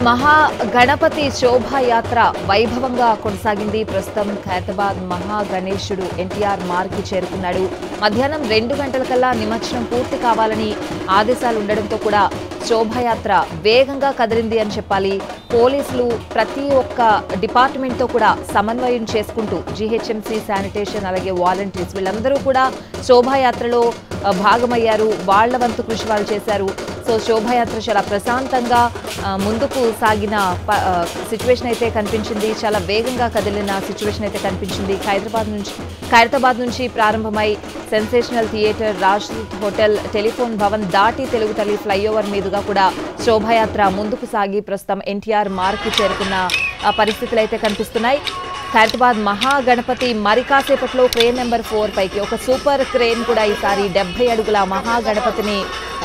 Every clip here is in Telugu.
మహాగణపతి శోభాయాత్ర వైభవంగా కొనసాగింది. ప్రస్తుతం ఖైరతాబాద్ మహాగణేశుడు ఎన్టీఆర్ మార్గ్కి చేరుకున్నాడు. మధ్యాహ్నం 2 గంటలకల్లా నిమజ్జనం పూర్తి కావాలని ఆదేశాలు ఉండడంతో కూడా శోభాయాత్ర వేగంగా కదిలింది అని చెప్పాలి. పోలీసులు ప్రతి ఒక్క డిపార్ట్మెంట్తో కూడా సమన్వయం చేసుకుంటూ జీహెచ్ఎంసీ, శానిటేషన్, అలాగే వాలంటీర్స్ వీళ్ళందరూ కూడా శోభాయాత్రలో భాగమయ్యారు. వాళ్ల వంతు కృషి వాళ్ళు చేశారు. సో శోభాయాత్ర చాలా ప్రశాంతంగా ముందుకు సాగిన సిచ్యువేషన్ అయితే కనిపించింది. చాలా వేగంగా కదిలిన సిచ్యువేషన్ అయితే కనిపించింది. ఖైరతాబాద్ నుంచి ప్రారంభమై sensational theatre, Rajdoot hotel, telephone Bhavan దాటి తెలుగు తల్లి ఫ్లైఓవర్ మీదుగా కూడా శోభాయాత్ర ముందుకు సాగి ప్రస్తుతం ఎన్టీఆర్ మార్గ్కి చేరుకున్న పరిస్థితులు అయితే కనిపిస్తున్నాయి. ఖైరతాబాద్ మహాగణపతి మరి కాసేపట్లో క్రేన్ నెంబర్ 4 పైకి ఒక సూపర్ క్రేన్ కూడా ఈసారి 70 అడుగుల మహాగణపతిని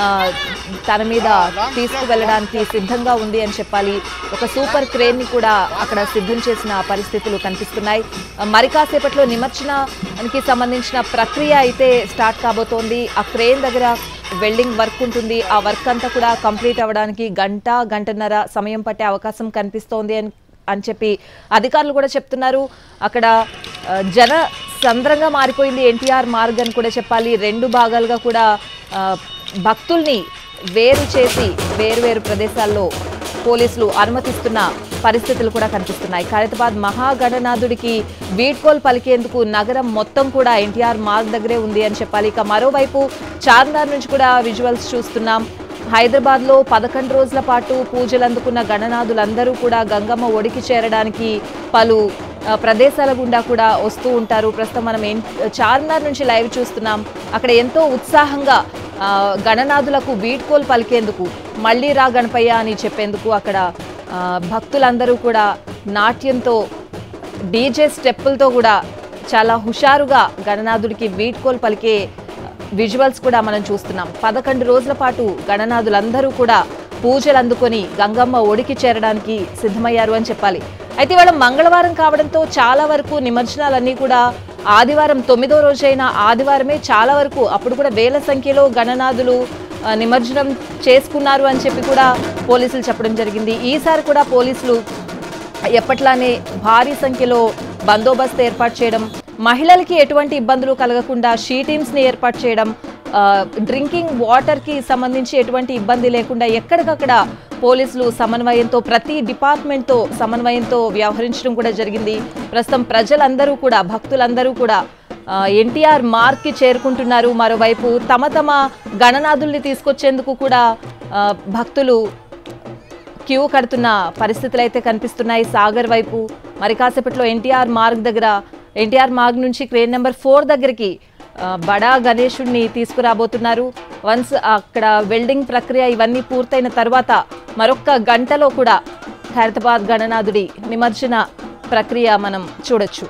తన మీద తీసుకువెళ్ళడానికి సిద్ధంగా ఉంది అని చెప్పాలి. ఒక సూపర్ క్రేన్ ని కూడా అక్కడ సిద్ధం చేసిన పరిస్థితులు కనిపిస్తున్నాయి. మరి కాసేపట్లో నిమజ్జనానికి సంబంధించిన ప్రక్రియ అయితే స్టార్ట్ కాబోతోంది. ఆ క్రేన్ దగ్గర వెల్డింగ్ వర్క్ ఉంటుంది. ఆ వర్క్ అంతా కూడా కంప్లీట్ అవ్వడానికి గంటన్నర సమయం పట్టే అవకాశం కనిపిస్తోంది అని చెప్పి అధికారులు కూడా చెప్తున్నారు. అక్కడ జన సంద్రంగా మారిపోయింది ఎన్టీఆర్ మార్గ్ అని కూడా చెప్పాలి. 2 భాగాలుగా కూడా భక్తుల్ని వేరు చేసి వేరు ప్రదేశాల్లో పోలీసులు అనుమతిస్తున్న పరిస్థితులు కూడా కనిపిస్తున్నాయి. ఖైరతాబాద్ మహాగణనాథుడికి వీడ్కోలు పలికేందుకు నగరం మొత్తం కూడా ఎన్టీఆర్ మార్గ్ దగ్గరే ఉంది అని చెప్పాలి. ఇక మరోవైపు చార్మినార్ నుంచి కూడా విజువల్స్ చూస్తున్నాం. హైదరాబాద్లో 11 రోజుల పాటు పూజలు అందుకున్న గణనాథులందరూ కూడా గంగమ్మ ఒడికి చేరడానికి పలు ప్రదేశాల గుండా కూడా వస్తూ ఉంటారు. ప్రస్తుతం మనం చార్మినార్ నుంచి లైవ్ చూస్తున్నాం. అక్కడ ఎంతో ఉత్సాహంగా గణనాథులకు వీడ్కోలు పలికేందుకు, మళ్ళీ రా గణపయ్య అని చెప్పేందుకు అక్కడ భక్తులందరూ కూడా నాట్యంతో, డీజే స్టెప్పులతో కూడా చాలా హుషారుగా గణనాథుడికి వీడ్కోలు పలికే విజువల్స్ కూడా మనం చూస్తున్నాం. 11 రోజుల పాటు గణనాథులందరూ కూడా పూజలు అందుకొని గంగమ్మ ఒడికి చేరడానికి సిద్ధమయ్యారు అని చెప్పాలి. అయితే ఇవాళ మంగళవారం కావడంతో చాలా వరకు నిమజ్జనాలన్నీ కూడా ఆదివారం 9వ రోజైన ఆదివారమే చాలా వరకు, అప్పుడు కూడా వేల సంఖ్యలో గణనాథులు నిమజ్జనం చేసుకున్నారు అని చెప్పి కూడా పోలీసులు చెప్పడం జరిగింది. ఈసారి కూడా పోలీసులు ఎప్పట్లానే భారీ సంఖ్యలో బందోబస్తు ఏర్పాటు చేయడం, మహిళలకి ఎటువంటి ఇబ్బందులు కలగకుండా షీ టీమ్స్ని ఏర్పాటు చేయడం, డ్రింకింగ్ వాటర్కి సంబంధించి ఎటువంటి ఇబ్బంది లేకుండా ఎక్కడికక్కడ పోలీసులు సమన్వయంతో, ప్రతి డిపార్ట్మెంట్తో సమన్వయంతో వ్యవహరించడం కూడా జరిగింది. ప్రస్తుతం ప్రజలందరూ కూడా, భక్తులందరూ కూడా ఎన్టీఆర్ మార్గ్కి చేరుకుంటున్నారు. మరోవైపు తమ గణనాథుల్ని తీసుకొచ్చేందుకు కూడా భక్తులు క్యూ కడుతున్న పరిస్థితులు అయితే కనిపిస్తున్నాయి. సాగర్ వైపు మరి కాసేపట్లో ఎన్టీఆర్ మార్గ్ నుంచి క్రేన్ నెంబర్ 4 దగ్గరికి బడా గణేశుడిని తీసుకురాబోతున్నారు. వన్స్ అక్కడ వెల్డింగ్ ప్రక్రియ ఇవన్నీ పూర్తయిన తర్వాత మరొక గంటలో కూడా ఖైరతాబాద్ గణనాథుడి నిమజ్జన ప్రక్రియ మనం చూడొచ్చు.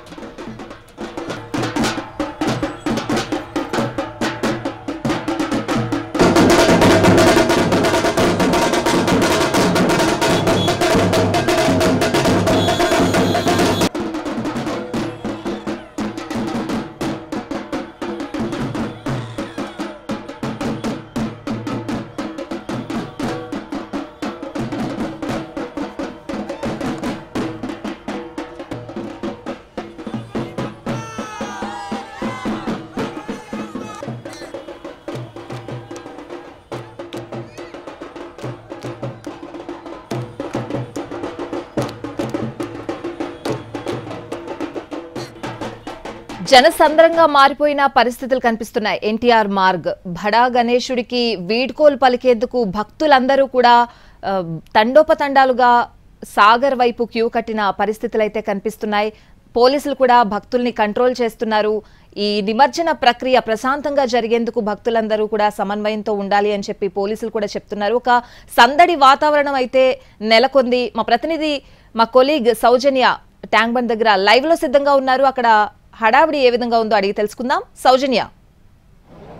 జనసంద్రంగా మారిపోయిన పరిస్థితులు కనిపిస్తున్నాయి. ఎన్టీఆర్ మార్గ్ బడా గణేశుడికి వీడ్కోలు పలికేందుకు భక్తులందరూ కూడా తండోపతండాలుగా సాగర్ వైపు క్యూ కట్టిన పరిస్థితులు అయితే కనిపిస్తున్నాయి. పోలీసులు కూడా భక్తుల్ని కంట్రోల్ చేస్తున్నారు. ఈ నిమజ్జన ప్రక్రియ ప్రశాంతంగా జరిగేందుకు భక్తులందరూ కూడా సమన్వయంతో ఉండాలి అని చెప్పి పోలీసులు కూడా చెప్తున్నారు. ఒక సందడి వాతావరణం అయితే నెలకొంది. మా ప్రతినిధి, మా కొలీగ్ సౌజన్య ట్యాంక్ బండ్ దగ్గర లైవ్ లో సిద్ధంగా ఉన్నారు. అక్కడ హడావిడి ఏ విధంగా ఉందో అడిగి తెలుసుకుందాం. సౌజన్య.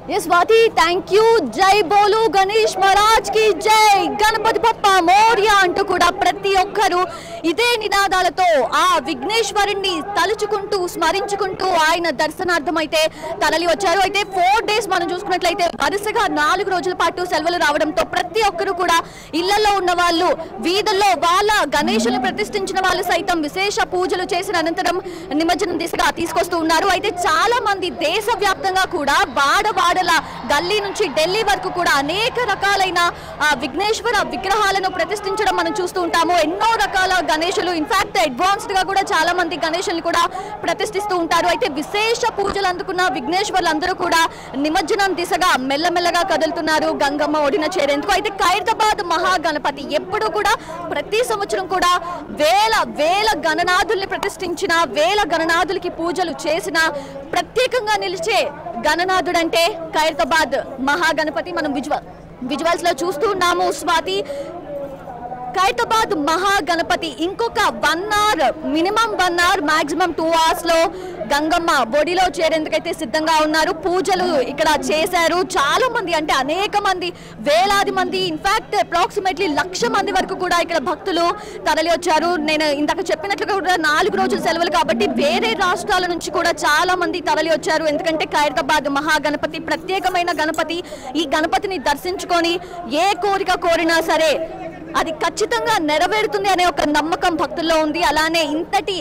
स्वाति थैंक यू जय बोलो गणेश महाराज की जय गणपति बप्पा मोर्या అంటూ కూడా ప్రతి ఒక్కరు ఇదే నినాదాలతో ఆ విఘ్నేశ్వరుణ్ణి తలుచుకుంటూ స్మరించుకుంటూ ఆయన దర్శనార్థం అయితే తరలి వచ్చారు. అయితే 4 డేస్ మనం చూసుకున్నట్లయితే వరుసగా 4 రోజుల పాటు సెలవులు రావడంతో ప్రతి ఒక్కరు కూడా ఇళ్లలో ఉన్న వాళ్ళు వీధుల్లో వాళ్ళ గణేశుని ప్రతిష్ఠించిన వాళ్ళు సైతం విశేష పూజలు చేసిన అనంతరం నిమజ్జనం దిశగా తీసుకొస్తూ ఉన్నారు. అయితే చాలా మంది దేశవ్యాప్తంగా కూడా వాడవాడల గల్లీ నుంచి ఢిల్లీ వరకు కూడా అనేక రకాలైన విఘ్నేశ్వర విగ్రహాలను ప్రతిష్ఠించడం మనం చూస్తూ ఉంటాము. ఎన్నో రకాల గణేశులు ఇన్ఫాక్ట్ అడ్వాన్స్డ్ గా కూడా చాలా మంది గణేశుల్ని కూడా ప్రతిష్ఠిస్తూ ఉంటారు. అయితే విశేష పూజలు అందుకున్న విఘ్నేశ్వర్లందరూ కూడా నిమజ్జనం దిశగా మెల్లమెల్లగా కదులుతున్నారు గంగమ్మ ఒడిన చేరేందుకు. అయితే ఖైరతాబాద్ మహాగణపతి ఎప్పుడు కూడా ప్రతి సంవత్సరం కూడా వేల గణనాథుల్ని ప్రతిష్ఠించిన వేల గణనాథులకి పూజలు చేసిన ప్రత్యేకంగా నిలిచే గణనాథుడు అంటే ఖైరతాబాద్ మహాగణపతి. మనం విజువల్స్ లో చూస్తూ ఉన్నాము స్వాతి. ఖైరతాబాద్ మహాగణపతి ఇంకొక 1 hour minimum 1 hour maximum 2 hours లో గంగమ్మ బొడిలో చేరేందుకైతే సిద్ధంగా ఉన్నారు. పూజలు ఇక్కడ చేశారు చాలా మంది, అంటే అనేక మంది, వేలాది మంది, ఇన్ఫాక్ట్ అప్రాక్సిమేట్లీ 1,00,000 మంది వరకు కూడా ఇక్కడ భక్తులు తరలి వచ్చారు. నేను ఇందాక చెప్పినట్లుగా కూడా 4 రోజుల సెలవులు కాబట్టి వేరే రాష్ట్రాల నుంచి కూడా చాలా మంది తరలి వచ్చారు. ఎందుకంటే ఖైరతాబాద్ మహాగణపతి ప్రత్యేకమైన గణపతి. ఈ గణపతిని దర్శించుకొని ఏ కోరిక కోరినా సరే అది ఖచ్చితంగా నెరవేరుతుంది అనే ఒక నమ్మకం భక్తుల్లో ఉంది. అలానే ఇంతటి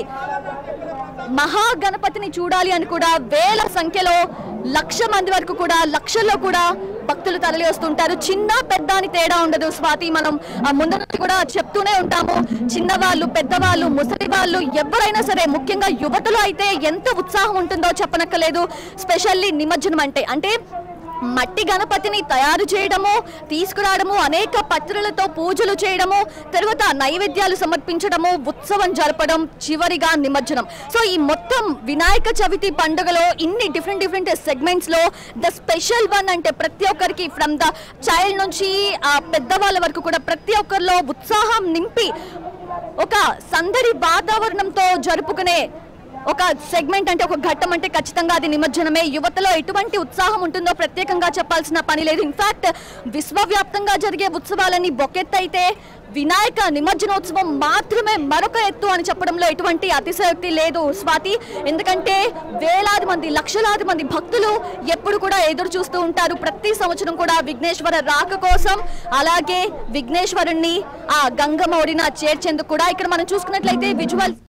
మహాగణపతిని చూడాలి అని కూడా వేల సంఖ్యలో 1,00,000 మంది వరకు కూడా లక్షల్లో కూడా భక్తులు తరలి వస్తుంటారు. చిన్న పెద్ద అని తేడా ఉండదు స్వాతి. మనం ముందు నుంచి కూడా చెప్తూనే ఉంటాము, చిన్నవాళ్ళు పెద్దవాళ్ళు ముసలి వాళ్ళు ఎవరైనా సరే, ముఖ్యంగా యువతలో అయితే ఎంత ఉత్సాహం ఉంటుందో చెప్పనక్కలేదు. స్పెషల్లీ నిమజ్జనం అంటే మట్టి గణపతిని తయారు చేయడము, తీసుకురావడము, అనేక పత్రులతో పూజలు చేయడము, తర్వాత నైవేద్యాలు సమర్పించడము, ఉత్సవం జరపడం, చివరిగా నిమజ్జనం. సో ఈ మొత్తం వినాయక చవితి పండుగలో ఇన్ని డిఫరెంట్ సెగ్మెంట్స్ లో ద స్పెషల్ వన్ అంటే ప్రతి ఒక్కరికి ఫ్రమ్ ద చైల్డ్ నుంచి పెద్దవాళ్ళ వరకు కూడా ప్రతి ఒక్కరిలో ఉత్సాహం నింపి ఒక సందడి వాతావరణంతో జరుపుకునే ఒక సెగ్మెంట్ అంటే ఒక ఘట్టం అంటే ఖచ్చితంగా అది నిమజ్జనమే. యువతలో ఎటువంటి ఉత్సాహం ఉంటుందో ప్రత్యేకంగా చెప్పాల్సిన పని లేదు. ఇన్ఫాక్ట్ విశ్వవ్యాప్తంగా జరిగే ఉత్సవాలని బొకెత్తైతే వినాయక నిమజ్జనోత్సవం మాత్రమే మరొక ఎత్తు అని చెప్పడంలో ఎటువంటి అతిశయోక్తి లేదు స్వాతి. ఎందుకంటే వేలాది మంది, లక్షలాది మంది భక్తులు ఎప్పుడు కూడా ఎదురు చూస్తూ ఉంటారు ప్రతి సంవత్సరం కూడా విఘ్నేశ్వర రాక కోసం. అలాగే విఘ్నేశ్వరుణ్ణి ఆ గంగమ్మ ఒడిన చేర్చేందుకు కూడా ఇక్కడ మనం చూసుకున్నట్లయితే విజువల్